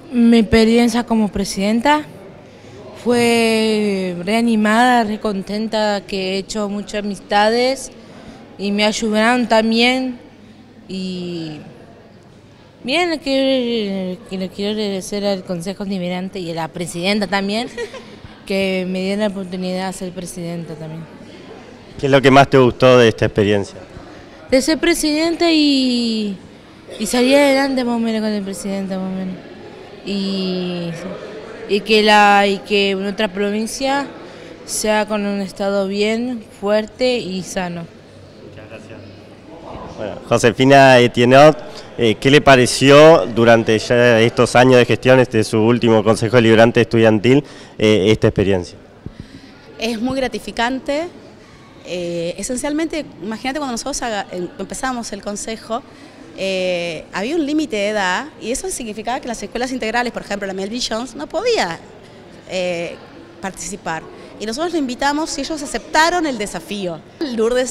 Mi experiencia como presidenta fue reanimada, re contenta, que he hecho muchas amistades y me ayudaron también. Y bien, le quiero agradecer al Consejo Deliberante y a la presidenta también, que me dieron la oportunidad de ser presidenta también. ¿Qué es lo que más te gustó de esta experiencia? De ser presidenta y salir adelante más o menos con el presidente más o menos. Y, y que nuestra provincia sea con un estado bien, fuerte y sano. Muchas gracias. Bueno, Josefina Etienot, ¿qué le pareció durante ya estos años de gestión, su último Consejo Deliberante Estudiantil, esta experiencia? Es muy gratificante. Esencialmente, imagínate cuando nosotros empezamos el consejo, había un límite de edad y eso significaba que las escuelas integrales, por ejemplo la Melville Jones, no podía participar. Y nosotros lo invitamos y ellos aceptaron el desafío. Lourdes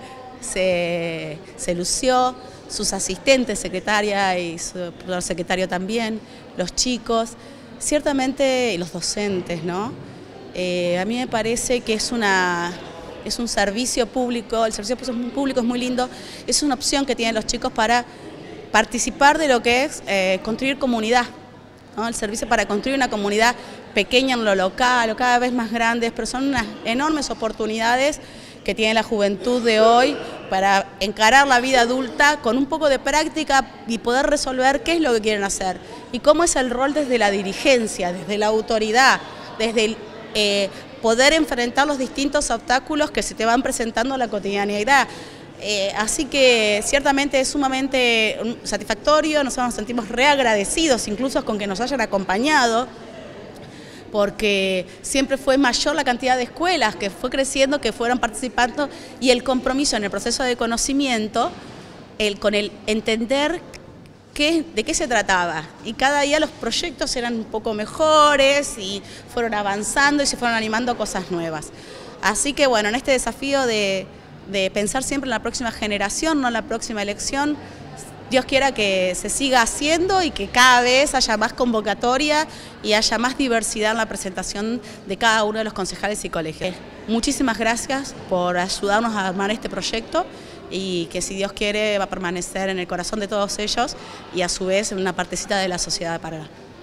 se lució, sus asistentes, secretaria y su secretario también, los chicos, ciertamente y los docentes, ¿no? A mí me parece que es un servicio público, el servicio público es muy lindo, es una opción que tienen los chicos para participar de lo que es construir comunidad, ¿no? El servicio para construir una comunidad pequeña en lo local o cada vez más grandes, pero son unas enormes oportunidades que tiene la juventud de hoy para encarar la vida adulta con un poco de práctica y poder resolver qué es lo que quieren hacer y cómo es el rol desde la dirigencia, desde la autoridad, desde el poder enfrentar los distintos obstáculos que se te van presentando en la cotidianidad. Así que ciertamente es sumamente satisfactorio, nosotros nos sentimos reagradecidos incluso con que nos hayan acompañado, porque siempre fue mayor la cantidad de escuelas que fue creciendo, que fueron participando y el compromiso en el proceso de conocimiento, con el entender de qué se trataba, y cada día los proyectos eran un poco mejores y fueron avanzando y se fueron animando cosas nuevas. Así que bueno, en este desafío de pensar siempre en la próxima generación, no en la próxima elección, Dios quiera que se siga haciendo y que cada vez haya más convocatoria y haya más diversidad en la presentación de cada uno de los concejales y colegios. Muchísimas gracias por ayudarnos a armar este proyecto y que si Dios quiere va a permanecer en el corazón de todos ellos y a su vez en una partecita de la sociedad de Paraná.